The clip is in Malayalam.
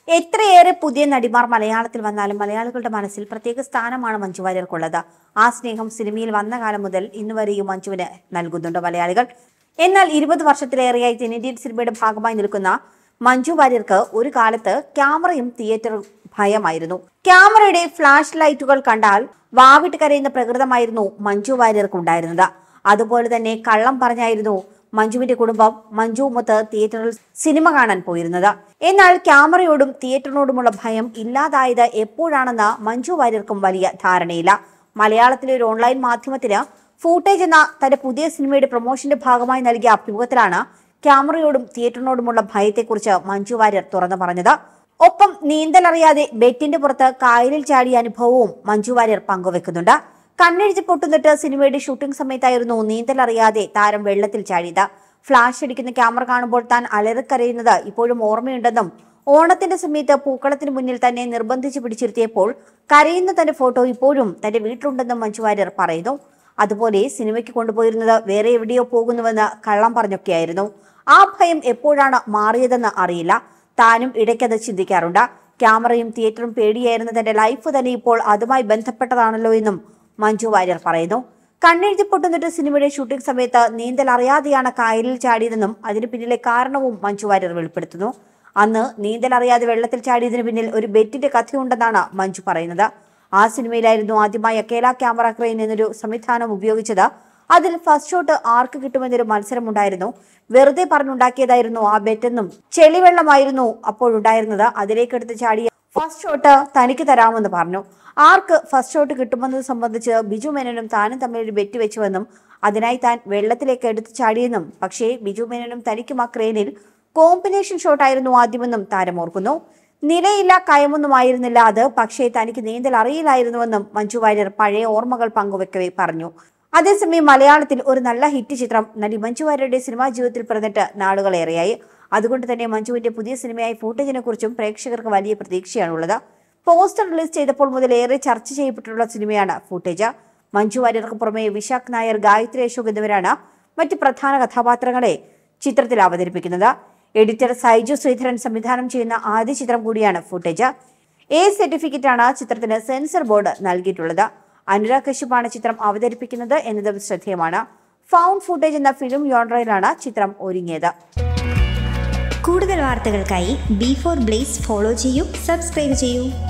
എത്രയേറെ പുതിയ നടിമാർ മലയാളത്തിൽ വന്നാലും മലയാളികളുടെ മനസ്സിൽ പ്രത്യേക സ്ഥാനമാണ് മഞ്ജു വാര്യർക്കുള്ളത്. ആ സ്നേഹം സിനിമയിൽ വന്ന കാലം മുതൽ ഇന്നുവരെയും മഞ്ജുവിന് നൽകുന്നുണ്ട് മലയാളികൾ. എന്നാൽ 20 വർഷത്തിലേറെയായി തെന്നിന്ത്യൻ സിനിമയുടെ ഭാഗമായി നിൽക്കുന്ന മഞ്ജു വാര്യർക്ക് ഒരു കാലത്ത് ക്യാമറയും തിയേറ്ററും ഭയമായിരുന്നു. ക്യാമറയുടെ ഫ്ലാഷ് ലൈറ്റുകൾ കണ്ടാൽ വാവിട്ട് കരയുന്ന പ്രകൃതമായിരുന്നു മഞ്ജു വാര്യർക്കുണ്ടായിരുന്നത്. അതുപോലെ തന്നെ കള്ളം പറഞ്ഞായിരുന്നു മഞ്ജുവിന്റെ കുടുംബം മഞ്ജുവുമൊത്ത് തിയേറ്ററിൽ സിനിമ കാണാൻ പോയിരുന്നത്. എന്നാൽ ക്യാമറയോടും തിയേറ്ററിനോടുമുള്ള ഭയം ഇല്ലാതായത് എപ്പോഴാണെന്ന് മഞ്ജു വാര്യർക്കും വലിയ ധാരണയില്ല. മലയാളത്തിലെ ഒരു ഓൺലൈൻ മാധ്യമത്തിന് ഫൂട്ടേജ് എന്ന തന്റെ പുതിയ സിനിമയുടെ പ്രൊമോഷന്റെ ഭാഗമായി നൽകിയ അഭിമുഖത്തിലാണ് ക്യാമറയോടും തിയേറ്ററിനോടുമുള്ള ഭയത്തെക്കുറിച്ച് മഞ്ജു വാര്യർ തുറന്നു പറഞ്ഞത്. ഒപ്പം നീന്തലറിയാതെ ബെറ്റിന്റെ പുറത്ത് കായലിൽ ചാടിയ അനുഭവവും മഞ്ജു വാര്യർ പങ്കുവെക്കുന്നുണ്ട്. കണ്ണെഴുതി പൊട്ടുന്നിട്ട് സിനിമയുടെ ഷൂട്ടിംഗ് സമയത്തായിരുന്നു നീന്തലറിയാതെ താരം വെള്ളത്തിൽ ചാടിയത്. ഫ്ലാഷ് അടിക്കുന്ന ക്യാമറ കാണുമ്പോൾ താൻ അലറിക്കരയുന്നത് ഇപ്പോഴും ഓർമ്മയുണ്ടെന്നും ഓണത്തിന്റെ സമയത്ത് പൂക്കളത്തിന് മുന്നിൽ തന്നെ നിർബന്ധിച്ച് പിടിച്ചിരുത്തിയപ്പോൾ കരയുന്ന തന്റെ ഫോട്ടോ ഇപ്പോഴും തന്റെ വീട്ടിലുണ്ടെന്നും മഞ്ജു വാര്യർ പറയുന്നു. അതുപോലെ സിനിമയ്ക്ക് കൊണ്ടുപോയിരുന്നത് വേറെ എവിടെയോ പോകുന്നുവെന്ന് കള്ളം പറഞ്ഞൊക്കെയായിരുന്നു. ആ ഭയം എപ്പോഴാണ് മാറിയതെന്ന് അറിയില്ല. താനും ഇടയ്ക്കത് ചിന്തിക്കാറുണ്ട്. ക്യാമറയും തിയേറ്ററും പേടിയായിരുന്ന തന്റെ ലൈഫ് തന്നെ ഇപ്പോൾ അതുമായി ബന്ധപ്പെട്ടതാണല്ലോ എന്നും മഞ്ജു വാര്യർ പറയുന്നു. കണ്ണെഴുതി പൊട്ടുന്നിട്ട് സിനിമയുടെ ഷൂട്ടിംഗ് സമയത്ത് നീന്തൽ അറിയാതെയാണ് കായലിൽ ചാടിയതെന്നും അതിന് പിന്നിലെ കാരണവും മഞ്ജു വാര്യർ വെളിപ്പെടുത്തുന്നു. അന്ന് നീന്തൽ അറിയാതെ വെള്ളത്തിൽ ചാടിയതിന് പിന്നിൽ ഒരു ബെറ്റിന്റെ കഥയുണ്ടെന്നാണ് മഞ്ജു പറയുന്നത്. ആ സിനിമയിലായിരുന്നു ആദ്യമായി അക്കേല ക്യാമറ ക്രെയിൻ എന്നൊരു സംവിധാനം ഉപയോഗിച്ചത്. അതിൽ ഫസ്റ്റ് ഷോട്ട് ആർക്ക് കിട്ടുമെന്നൊരു മത്സരമുണ്ടായിരുന്നു. വെറുതെ പറഞ്ഞുണ്ടാക്കിയതായിരുന്നു ആ ബെറ്റെന്നും ചെളിവെള്ളമായിരുന്നു അപ്പോഴുണ്ടായിരുന്നത്. അതിലേക്കെടുത്ത് ചാടിയ ഫസ്റ്റ് ഷോട്ട് തനിക്ക് തരാമെന്ന് പറഞ്ഞു. ആർക്ക് ഫസ്റ്റ് ഷോട്ട് കിട്ടുമെന്നത് സംബന്ധിച്ച് ബിജു മേനോനും താനും തമ്മിലൊരു ബെറ്റ് വെച്ചുവെന്നും അതിനായി താൻ വെള്ളത്തിലേക്ക് എടുത്ത് ചാടിയെന്നും പക്ഷേ ബിജു മേനോനും തനിക്കും ആ ക്രെയിനിൽ കോമ്പിനേഷൻ ഷോട്ടായിരുന്നു ആദ്യമെന്നും താരം ഓർക്കുന്നു. നിലയില്ല കയമൊന്നുമായിരുന്നില്ല അത്, പക്ഷേ തനിക്ക് നീന്തൽ അറിയില്ലായിരുന്നുവെന്നും മഞ്ജു വാര്യർ പഴയ ഓർമ്മകൾ പങ്കുവെക്കവേ പറഞ്ഞു. അതേസമയം മലയാളത്തിൽ ഒരു നല്ല ഹിറ്റ് ചിത്രം നടി മഞ്ജു വാര്യരുടെ സിനിമാ ജീവിതത്തിൽ പിറന്നിട്ട് നാളുകളേറെയായി. അതുകൊണ്ട് തന്നെ മഞ്ജുവിന്റെ പുതിയ സിനിമയായ ഫൂട്ടേജിനെ കുറിച്ചും പ്രേക്ഷകർക്ക് വലിയ പ്രതീക്ഷയാണുള്ളത്. പോസ്റ്റർ റിലീസ് ചെയ്തപ്പോൾ മുതൽ ഏറെ ചർച്ച ചെയ്യപ്പെട്ടിട്ടുള്ള സിനിമയാണ് ഫൂട്ടേജ്. മഞ്ജു വാര്യർക്ക് പുറമെ വിശാഖ് നായർ, ഗായത്രി അശോക് എന്നിവരാണ് മറ്റ് പ്രധാന കഥാപാത്രങ്ങളെ ചിത്രത്തിൽ അവതരിപ്പിക്കുന്നത്. എഡിറ്റർ സൈജു ശ്രീധരൻ സംവിധാനം ചെയ്യുന്ന ആദ്യ ചിത്രം കൂടിയാണ് ഫൂട്ടേജ്. എ സർട്ടിഫിക്കറ്റാണ് ചിത്രത്തിന് സെൻസർ ബോർഡ് നൽകിയിട്ടുള്ളത്. അനുരാഗ് കശ്യപാണ് ചിത്രം അവതരിപ്പിക്കുന്നത് എന്നതും ശ്രദ്ധേയമാണ്. ഫൗണ്ട് ഫൂട്ടേജ് എന്ന ഫിലിം ജോൺറയിലാണ് ചിത്രം ഒരുങ്ങിയത്. കൂടുതൽ വാർത്തകൾക്കായി B4 Blaze ഫോളോ ചെയ്യൂ, സബ്സ്ക്രൈബ് ചെയ്യൂ.